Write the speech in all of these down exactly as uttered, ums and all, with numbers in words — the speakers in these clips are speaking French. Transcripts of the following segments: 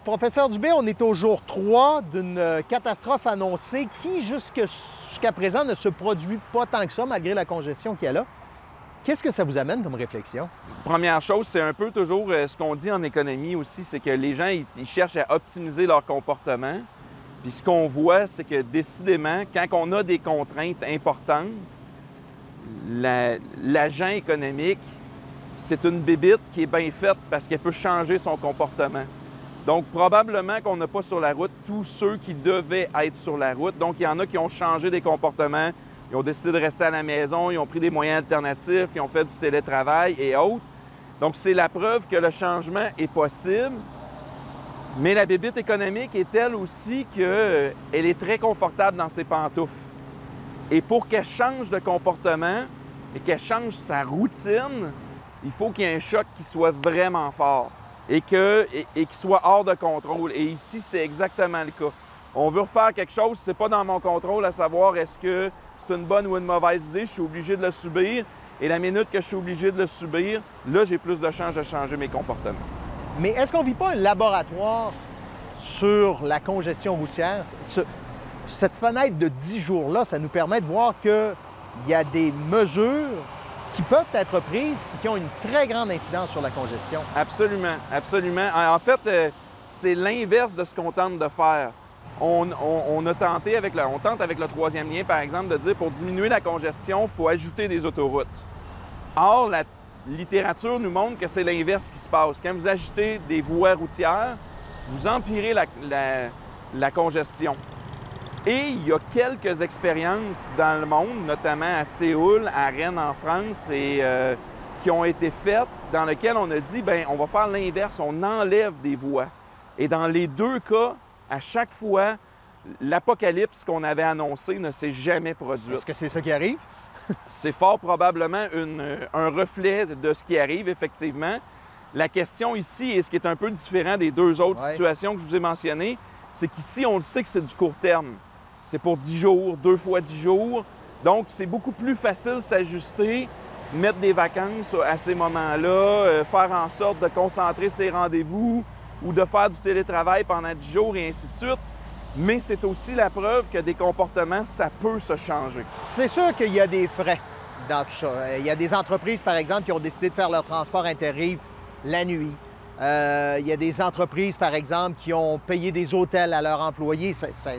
Professeur Dubé, on est au jour trois d'une catastrophe annoncée qui, jusqu'à présent, ne se produit pas tant que ça, malgré la congestion qu'il y a là. Qu'est-ce que ça vous amène comme réflexion? Première chose, c'est un peu toujours euh, ce qu'on dit en économie aussi, c'est que les gens, ils, ils cherchent à optimiser leur comportement. Puis ce qu'on voit, c'est que décidément, quand on a des contraintes importantes, la- l'agent économique, c'est une bébite qui est bien faite parce qu'elle peut changer son comportement. Donc, probablement qu'on n'a pas sur la route tous ceux qui devaient être sur la route. Donc, il y en a qui ont changé des comportements, ils ont décidé de rester à la maison, ils ont pris des moyens alternatifs, ils ont fait du télétravail et autres. Donc, c'est la preuve que le changement est possible. Mais la bébite économique est telle aussi qu'elle est très confortable dans ses pantoufles. Et pour qu'elle change de comportement et qu'elle change sa routine, il faut qu'il y ait un choc qui soit vraiment fort et que, et, et qui soit hors de contrôle. Et ici, c'est exactement le cas. On veut refaire quelque chose, c'est pas dans mon contrôle à savoir est-ce que c'est une bonne ou une mauvaise idée, je suis obligé de le subir. Et la minute que je suis obligé de le subir, là, j'ai plus de chances de changer mes comportements. Mais est-ce qu'on ne vit pas un laboratoire sur la congestion routière? Ce- cette fenêtre de dix jours-là, ça nous permet de voir qu'il y a des mesures qui peuvent être prises et qui ont une très grande incidence sur la congestion. Absolument, absolument. En fait, euh, c'est l'inverse de ce qu'on tente de faire. On, on- on a tenté avec le, on tente avec le troisième lien, par exemple, de dire pour diminuer la congestion, il faut ajouter des autoroutes. Or, la littérature nous montre que c'est l'inverse qui se passe. Quand vous ajoutez des voies routières, vous empirez la, la- la congestion. Et il y a quelques expériences dans le monde, notamment à Séoul, à Rennes en France, et, euh, qui ont été faites, dans lesquelles on a dit, bien, on va faire l'inverse, on enlève des voies. Et dans les deux cas, à chaque fois, l'apocalypse qu'on avait annoncé ne s'est jamais produit. Est-ce que c'est ça qui arrive? C'est fort probablement une- un reflet de ce qui arrive, effectivement. La question ici, et ce qui est un peu différent des deux autres Ouais. situations que je vous ai mentionnées, c'est qu'ici, on le sait que c'est du court terme. C'est pour dix jours, deux fois dix jours. Donc, c'est beaucoup plus facile de s'ajuster, mettre des vacances à ces moments-là, euh, faire en sorte de concentrer ses rendez-vous ou de faire du télétravail pendant dix jours et ainsi de suite. Mais c'est aussi la preuve que des comportements, ça peut se changer. C'est sûr qu'il y a des frais dans tout ça. Euh, Il y a des entreprises, par exemple, qui ont décidé de faire leur transport interrive la nuit. Euh, il y a des entreprises, par exemple, qui ont payé des hôtels à leurs employés. Ça- ça-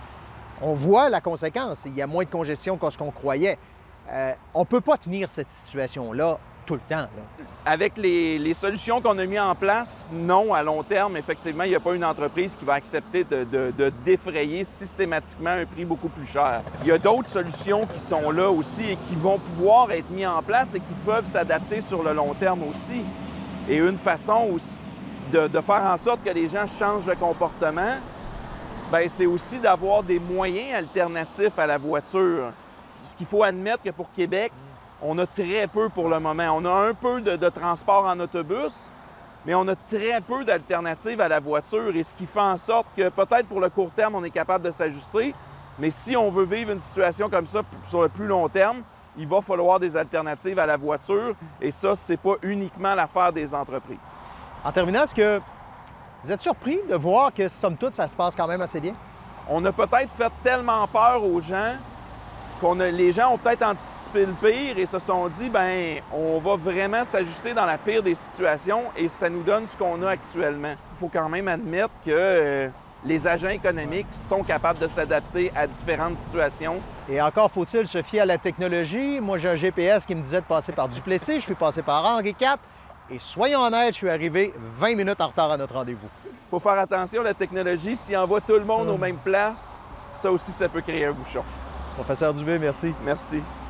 on voit la conséquence. Il y a moins de congestion que ce qu'on croyait. Euh, on ne peut pas tenir cette situation-là tout le temps, là. Avec les, les solutions qu'on a mises en place, non, à long terme, effectivement, il n'y a pas une entreprise qui va accepter de, de- de défrayer systématiquement un prix beaucoup plus cher. Il y a d'autres solutions qui sont là aussi et qui vont pouvoir être mises en place et qui peuvent s'adapter sur le long terme aussi. Et une façon aussi de, de faire en sorte que les gens changent de comportement, bien, c'est aussi d'avoir des moyens alternatifs à la voiture. Ce qu'il faut admettre que pour Québec, on a très peu pour le moment. On a un peu de, de transport en autobus, mais on a très peu d'alternatives à la voiture. Et ce qui fait en sorte que peut-être pour le court terme, on est capable de s'ajuster, mais si on veut vivre une situation comme ça sur le plus long terme, il va falloir des alternatives à la voiture. Et ça, c'est pas uniquement l'affaire des entreprises. En terminant, est-ce que vous êtes surpris de voir que, somme toute, ça se passe quand même assez bien? On a peut-être fait tellement peur aux gens qu'on a, les gens ont peut-être anticipé le pire et se sont dit, ben, on va vraiment s'ajuster dans la pire des situations et ça nous donne ce qu'on a actuellement. Il faut quand même admettre que euh, les agents économiques sont capables de s'adapter à différentes situations. Et encore faut-il se fier à la technologie. Moi, j'ai un G P S qui me disait de passer par Duplessis. Je suis passé par Henri quatre. Et soyons honnêtes, je suis arrivé vingt minutes en retard à notre rendez-vous. Il faut faire attention à la technologie. Si on envoie tout le monde aux mêmes places, ça aussi, ça peut créer un bouchon. Professeur Dubé, merci. Merci.